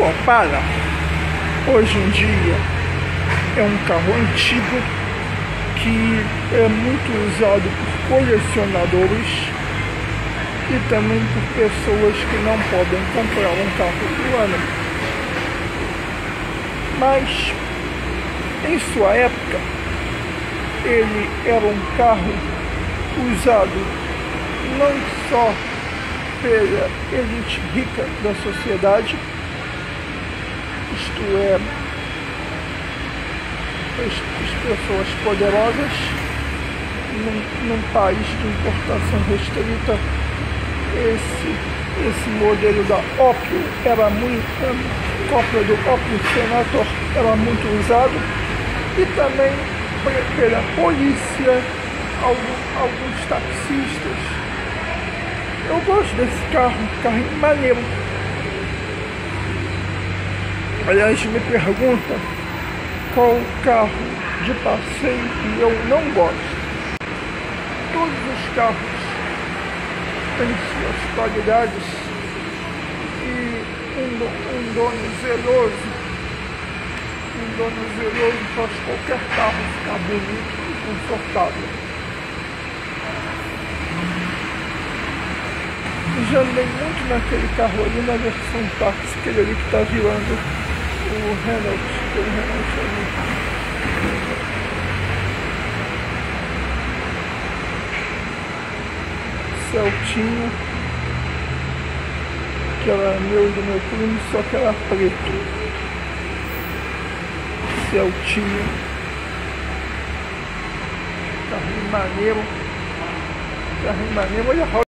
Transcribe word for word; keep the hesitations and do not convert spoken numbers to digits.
Opala, hoje em dia, é um carro antigo que é muito usado por colecionadores e também por pessoas que não podem comprar um carro do ano. Mas, em sua época, ele era um carro usado não só pela elite rica da sociedade, isto é, as, as pessoas poderosas, num, num país de importação restrita. Esse, esse modelo da Opel era muito, a cópia do Opel Senator era muito usado, e também pela polícia, alguns, alguns taxistas. Eu gosto desse carro, um carro maneiro. Aliás, me pergunta qual carro de passeio que eu não gosto. Todos os carros têm suas qualidades, e um, um dono zeloso, um dono zeloso faz qualquer carro ficar bonito e confortável. Já andei muito naquele carro ali, na versão táxi, aquele ali que está virando o Renault, aquele Renault ali. Celtinha, que era meu e do meu primo, só que era preto. Celtinha, carrinho maneiro, carrinho maneiro, olha a roda.